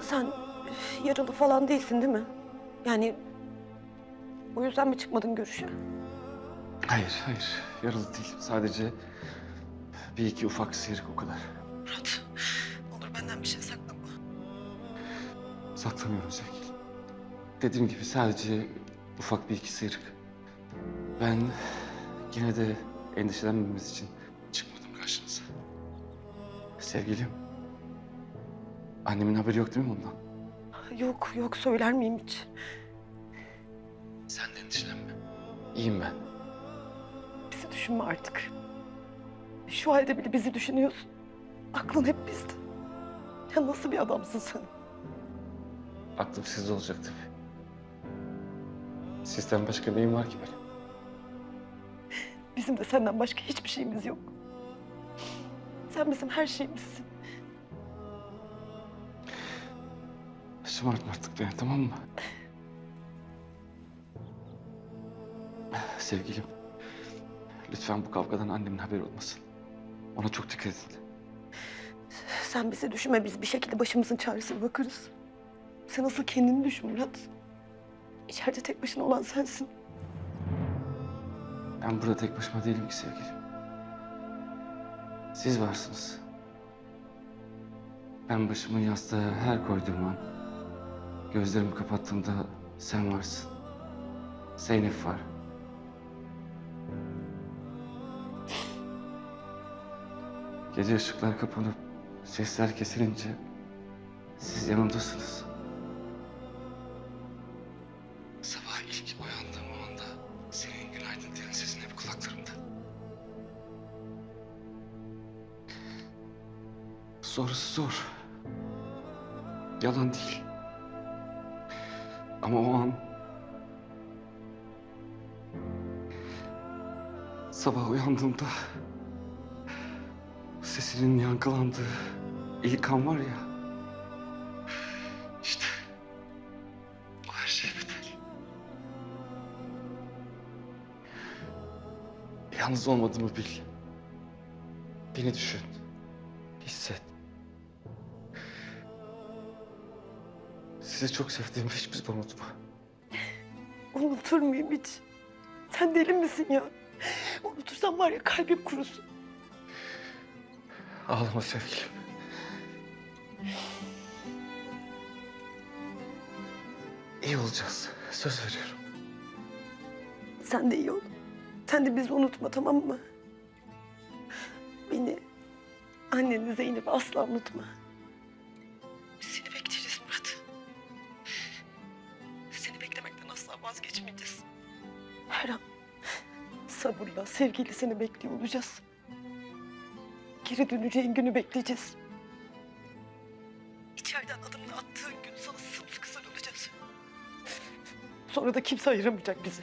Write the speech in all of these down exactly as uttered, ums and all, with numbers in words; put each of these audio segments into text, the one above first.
Sen yaralı falan değilsin değil mi? Yani o yüzden mi çıkmadın görüşe? Hayır, hayır. Yaralı değil. Sadece bir iki ufak sıyrık o kadar. Murat, ne olur benden bir şey saklama. Saklamıyorum sevgilim. Dediğim gibi sadece ufak bir iki sıyrık. Ben yine de endişelenmemiz için çıkmadım karşınıza. Sevgilim, annemin haberi yok değil mi ondan? Yok, yok söyler miyim hiç? Sen de endişelenme. İyiyim ben. Bizi düşünme artık. Şu halde bile bizi düşünüyorsun. Aklın hep bizde. Ya nasıl bir adamsın sen? Aklım sizde olacak tabii. Sizden başka neyim var ki benim? Bizim de senden başka hiçbir şeyimiz yok. Sen bizim her şeyimizsin. Şımartma artık beni, tamam mı? Sevgilim, lütfen bu kavgadan annemin haberi olmasın. Ona çok dikkat edin. Sen bizi düşünme, biz bir şekilde başımızın çaresine bakarız. Sen asıl kendini düşün Murat. İçeride tek başına olan sensin. Ben burada tek başıma değilim ki sevgilim. Siz varsınız. Ben başımın yastığa her koyduğum an, gözlerimi kapattığımda sen varsın. Zeynep var. Gece ışıklar kapanıp sesler kesilince siz yanımdasınız. Sabah ilk uyandığım o anda senin günaydın diyen sesin hep kulaklarımda. Sonrası zor. Yalan değil. Ama o an sabah uyandığımda sesinin yankılandığı ilk an var ya. İşte o her şey bedel. Yalnız olmadığımı bil. Beni düşün. Hisset. Sizi çok sevdiğimi hiçbir zaman unutma. Unutur muyum hiç? Sen deli misin ya? Unutursam var ya kalbim kurusun. Ağlama sevgilim. İyi olacağız. Söz veriyorum. Sen de iyi ol. Sen de bizi unutma, tamam mı? Beni, anneni Zeynep'i asla unutma. Biz seni bekleyeceğiz Murat. Seni beklemekten asla vazgeçmeyeceğiz. Her an sabırla, sevgiyle seni bekliyor olacağız. Geri döneceğin günü bekleyeceğiz. İçeriden adımını attığın gün sana sımsıkı sarılacağız. Sonra da kimse ayıramayacak bizi.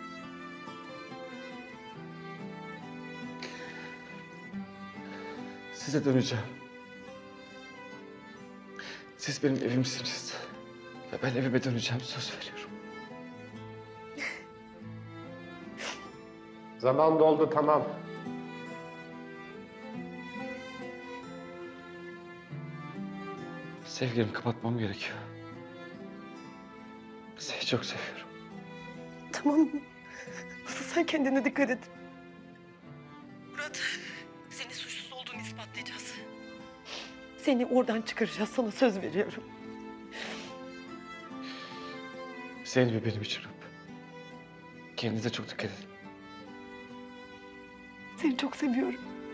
Size döneceğim. Siz benim evimsiniz. Ve ben evime döneceğim, söz veriyorum. Zaman doldu, tamam. Sevgilim, kapatmam gerekiyor. Seni çok seviyorum. Tamam mı? Asıl sen kendine dikkat et. Murat, senin suçsuz olduğunu ispatlayacağız. Seni oradan çıkaracağız, sana söz veriyorum. Zeynep'i benim için öp. Kendinize çok dikkat edin. Seni çok seviyorum.